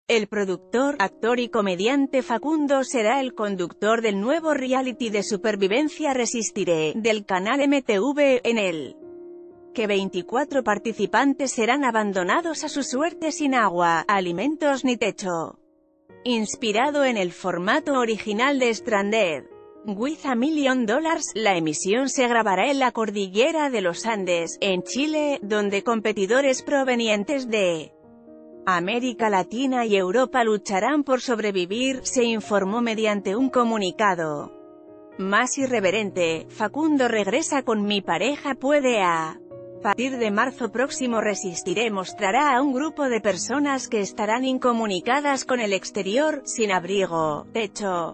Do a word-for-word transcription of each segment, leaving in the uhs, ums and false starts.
El productor, actor y comediante Facundo será el conductor del nuevo reality de supervivencia Resistiré, del canal M T V, en el que veinticuatro participantes serán abandonados a su suerte sin agua, alimentos ni techo. Inspirado en el formato original de Stranded with a Million Dollars, la emisión se grabará en la cordillera de los Andes, en Chile, donde competidores provenientes de América Latina y Europa lucharán por sobrevivir, se informó mediante un comunicado. Más irreverente, Facundo regresa con Mi pareja puede a partir de marzo próximo. Resistiré mostrará a un grupo de personas que estarán incomunicadas con el exterior, sin abrigo, techo,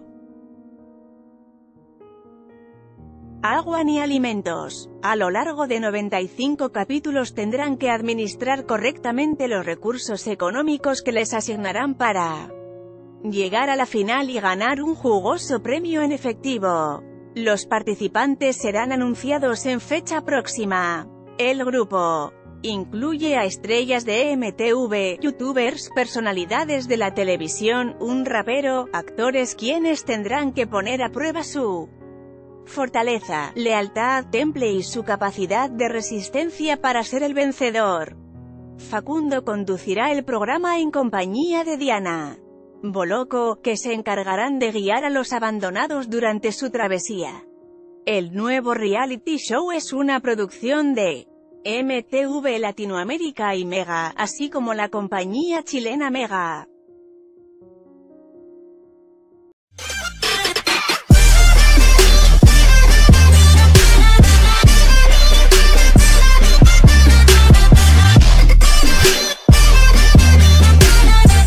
agua ni alimentos. A lo largo de noventa y cinco capítulos tendrán que administrar correctamente los recursos económicos que les asignarán para llegar a la final y ganar un jugoso premio en efectivo. Los participantes serán anunciados en fecha próxima. El grupo incluye a estrellas de M T V, youtubers, personalidades de la televisión, un rapero, actores quienes tendrán que poner a prueba su fortaleza, lealtad, temple y su capacidad de resistencia para ser el vencedor. Facundo conducirá el programa en compañía de Diana Boloco, que se encargarán de guiar a los abandonados durante su travesía. El nuevo reality show es una producción de M T V Latinoamérica y Mega, así como la compañía chilena Mega.